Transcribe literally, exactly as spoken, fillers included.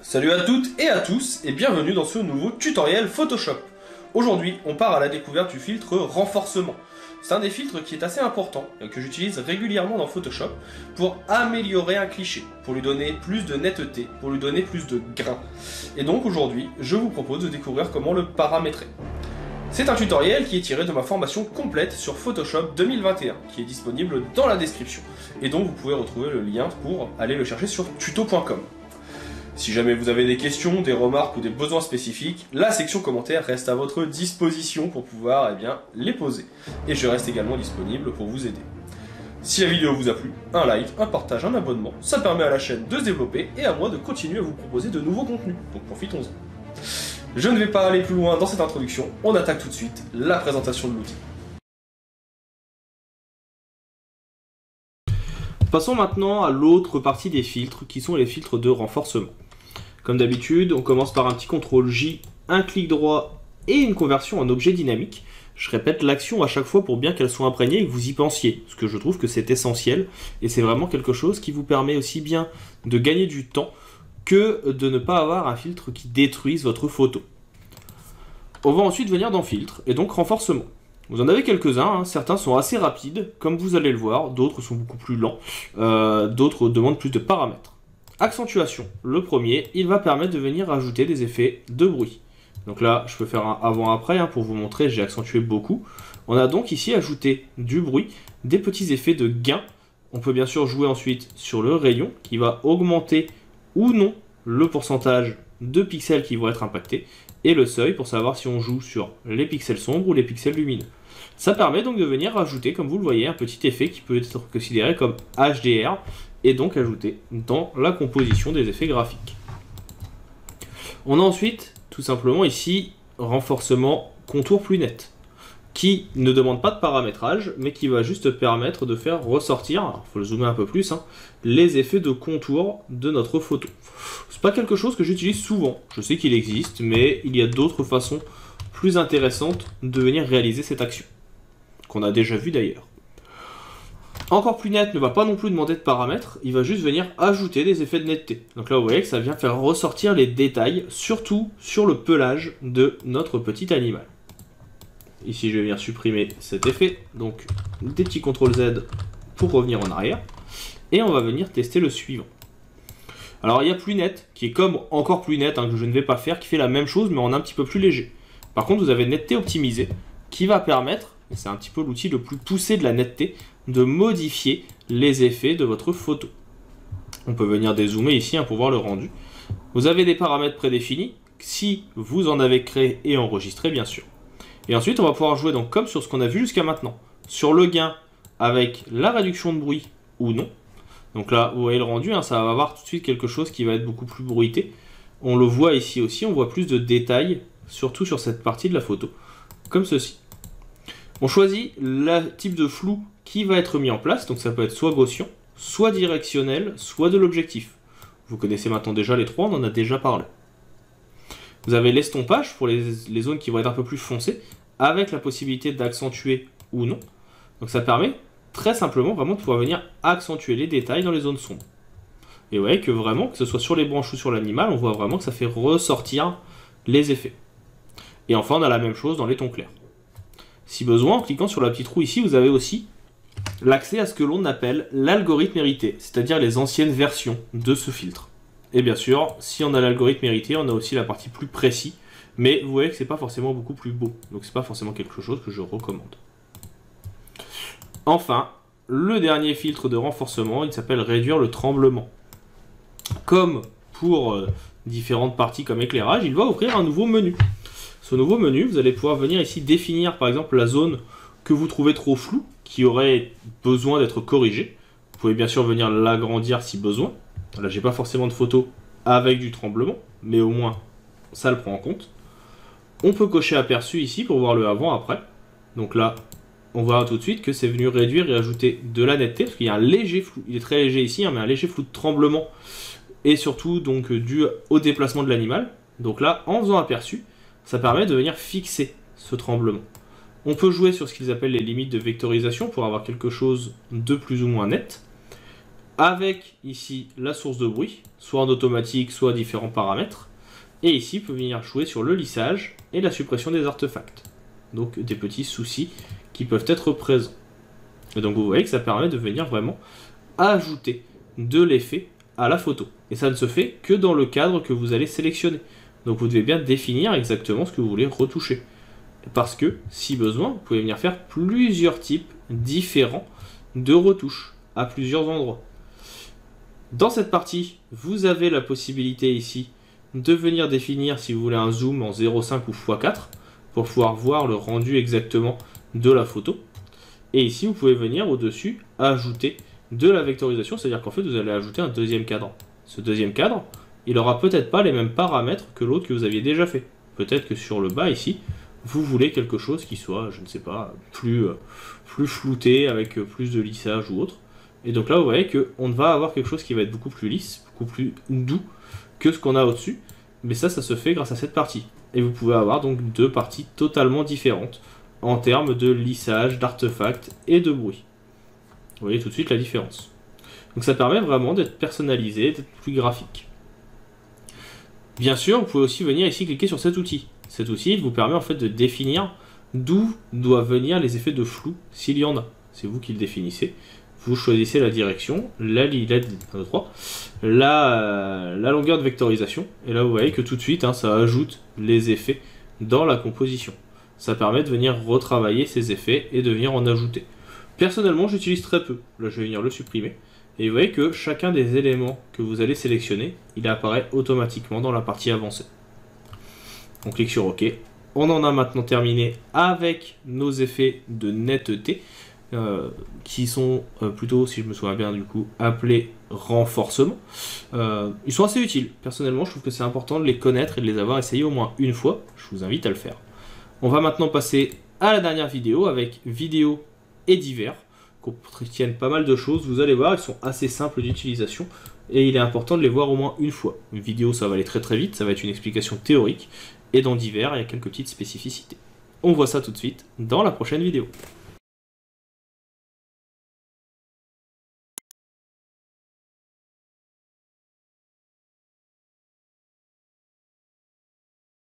Salut à toutes et à tous et bienvenue dans ce nouveau tutoriel Photoshop. Aujourd'hui, on part à la découverte du filtre renforcement. C'est un des filtres qui est assez important et que j'utilise régulièrement dans Photoshop pour améliorer un cliché, pour lui donner plus de netteté, pour lui donner plus de grain. Et donc aujourd'hui, je vous propose de découvrir comment le paramétrer. C'est un tutoriel qui est tiré de ma formation complète sur Photoshop deux mille vingt et un, qui est disponible dans la description, et dont vous pouvez retrouver le lien pour aller le chercher sur tuto point com. Si jamais vous avez des questions, des remarques ou des besoins spécifiques, la section commentaires reste à votre disposition pour pouvoir eh bien, les poser. Et je reste également disponible pour vous aider. Si la vidéo vous a plu, un like, un partage, un abonnement, ça permet à la chaîne de se développer et à moi de continuer à vous proposer de nouveaux contenus, donc profitons-en. Je ne vais pas aller plus loin dans cette introduction, on attaque tout de suite la présentation de l'outil. Passons maintenant à l'autre partie des filtres, qui sont les filtres de renforcement. Comme d'habitude, on commence par un petit contrôle J, un clic droit et une conversion en objet dynamique. Je répète l'action à chaque fois pour bien qu'elle soit imprégnée et que vous y pensiez, parce que je trouve que c'est essentiel, et c'est vraiment quelque chose qui vous permet aussi bien de gagner du temps que de ne pas avoir un filtre qui détruise votre photo. On va ensuite venir dans filtre, et donc renforcement. Vous en avez quelques-uns, hein. Certains sont assez rapides, comme vous allez le voir, d'autres sont beaucoup plus lents, euh, d'autres demandent plus de paramètres. Accentuation, le premier, il va permettre de venir ajouter des effets de bruit. Donc là, je peux faire un avant-après hein, pour vous montrer, j'ai accentué beaucoup. On a donc ici ajouté du bruit, des petits effets de gain. On peut bien sûr jouer ensuite sur le rayon, qui va augmenter ou non le pourcentage de pixels qui vont être impactés, et le seuil pour savoir si on joue sur les pixels sombres ou les pixels lumineux. Ça permet donc de venir ajouter, comme vous le voyez, un petit effet qui peut être considéré comme H D R, et donc ajouté dans la composition des effets graphiques. On a ensuite, tout simplement ici, renforcement contour plus net, qui ne demande pas de paramétrage, mais qui va juste permettre de faire ressortir, il faut le zoomer un peu plus, hein, les effets de contour de notre photo. C'est pas quelque chose que j'utilise souvent, je sais qu'il existe, mais il y a d'autres façons plus intéressantes de venir réaliser cette action, qu'on a déjà vu d'ailleurs. Encore plus net ne va pas non plus demander de paramètres, il va juste venir ajouter des effets de netteté. Donc là vous voyez que ça vient faire ressortir les détails, surtout sur le pelage de notre petit animal. Ici je vais venir supprimer cet effet, donc des petits contrôle Z pour revenir en arrière. Et on va venir tester le suivant. Alors il y a plus net, qui est comme encore plus net, hein, que je ne vais pas faire, qui fait la même chose mais en un petit peu plus léger. Par contre vous avez netteté optimisée, qui va permettre, et c'est un petit peu l'outil le plus poussé de la netteté, de modifier les effets de votre photo. On peut venir dézoomer ici hein, pour voir le rendu. Vous avez des paramètres prédéfinis, si vous en avez créé et enregistré bien sûr. Et ensuite on va pouvoir jouer donc comme sur ce qu'on a vu jusqu'à maintenant, sur le gain avec la réduction de bruit ou non. Donc là vous voyez le rendu, hein, ça va avoir tout de suite quelque chose qui va être beaucoup plus bruité. On le voit ici aussi, on voit plus de détails, surtout sur cette partie de la photo, comme ceci. On choisit le type de flou qui va être mis en place, donc ça peut être soit gaussien, soit directionnel, soit de l'objectif. Vous connaissez maintenant déjà les trois, on en a déjà parlé. Vous avez l'estompage pour les, les zones qui vont être un peu plus foncées, avec la possibilité d'accentuer ou non. Donc ça permet très simplement vraiment de pouvoir venir accentuer les détails dans les zones sombres. Et vous voyez que vraiment, que ce soit sur les branches ou sur l'animal, on voit vraiment que ça fait ressortir les effets. Et enfin on a la même chose dans les tons clairs. Si besoin, en cliquant sur la petite roue ici, vous avez aussi l'accès à ce que l'on appelle l'algorithme hérité, c'est-à-dire les anciennes versions de ce filtre. Et bien sûr, si on a l'algorithme hérité, on a aussi la partie plus précis, mais vous voyez que c'est pas forcément beaucoup plus beau, donc c'est pas forcément quelque chose que je recommande. Enfin, le dernier filtre de renforcement, il s'appelle réduire le tremblement. Comme pour euh, différentes parties comme éclairage, il va ouvrir un nouveau menu. Ce nouveau menu, vous allez pouvoir venir ici définir par exemple la zone que vous trouvez trop floue, qui aurait besoin d'être corrigée. Vous pouvez bien sûr venir l'agrandir si besoin. Là, j'ai pas forcément de photo avec du tremblement, mais au moins ça le prend en compte. On peut cocher aperçu ici pour voir le avant-après. Donc là, on voit tout de suite que c'est venu réduire et ajouter de la netteté, parce qu'il y a un léger flou. Il est très léger ici, hein, mais un léger flou de tremblement, et surtout donc dû au déplacement de l'animal. Donc là, en faisant aperçu, ça permet de venir fixer ce tremblement. On peut jouer sur ce qu'ils appellent les limites de vectorisation pour avoir quelque chose de plus ou moins net. avec ici la source de bruit, soit en automatique, soit à différents paramètres. Et ici, vous pouvez venir jouer sur le lissage et la suppression des artefacts. Donc des petits soucis qui peuvent être présents. Et donc vous voyez que ça permet de venir vraiment ajouter de l'effet à la photo. Et ça ne se fait que dans le cadre que vous allez sélectionner. Donc vous devez bien définir exactement ce que vous voulez retoucher. Parce que, si besoin, vous pouvez venir faire plusieurs types différents de retouches à plusieurs endroits. Dans cette partie, vous avez la possibilité ici de venir définir si vous voulez un zoom en zéro virgule cinq ou fois quatre pour pouvoir voir le rendu exactement de la photo. Et ici, vous pouvez venir au-dessus ajouter de la vectorisation, c'est-à-dire qu'en fait, vous allez ajouter un deuxième cadre. Ce deuxième cadre, il n'aura peut-être pas les mêmes paramètres que l'autre que vous aviez déjà fait. Peut-être que sur le bas ici, vous voulez quelque chose qui soit, je ne sais pas, plus, euh, plus flouté, avec euh, plus de lissage ou autre. Et donc là, vous voyez qu'on va avoir quelque chose qui va être beaucoup plus lisse, beaucoup plus doux que ce qu'on a au-dessus. Mais ça, ça se fait grâce à cette partie. Et vous pouvez avoir donc deux parties totalement différentes en termes de lissage, d'artefacts et de bruit. Vous voyez tout de suite la différence. Donc ça permet vraiment d'être personnalisé, d'être plus graphique. Bien sûr, vous pouvez aussi venir ici cliquer sur cet outil. Cet outil il vous permet en fait de définir d'où doivent venir les effets de flou, s'il y en a. C'est vous qui le définissez. Vous choisissez la direction, la, la, la, la longueur de vectorisation. Et là, vous voyez que tout de suite, hein, ça ajoute les effets dans la composition. Ça permet de venir retravailler ces effets et de venir en ajouter. Personnellement, j'utilise très peu. Là, je vais venir le supprimer. Et vous voyez que chacun des éléments que vous allez sélectionner, il apparaît automatiquement dans la partie avancée. On clique sur OK. On en a maintenant terminé avec nos effets de netteté, euh, qui sont euh, plutôt, si je me souviens bien du coup, appelés renforcement. Euh, ils sont assez utiles. Personnellement, je trouve que c'est important de les connaître et de les avoir essayés au moins une fois. Je vous invite à le faire. On va maintenant passer à la dernière vidéo avec vidéo et divers, qui contiennent pas mal de choses. Vous allez voir, ils sont assez simples d'utilisation et il est important de les voir au moins une fois. Une vidéo, ça va aller très très vite, ça va être une explication théorique. Et dans divers, il y a quelques petites spécificités. On voit ça tout de suite dans la prochaine vidéo.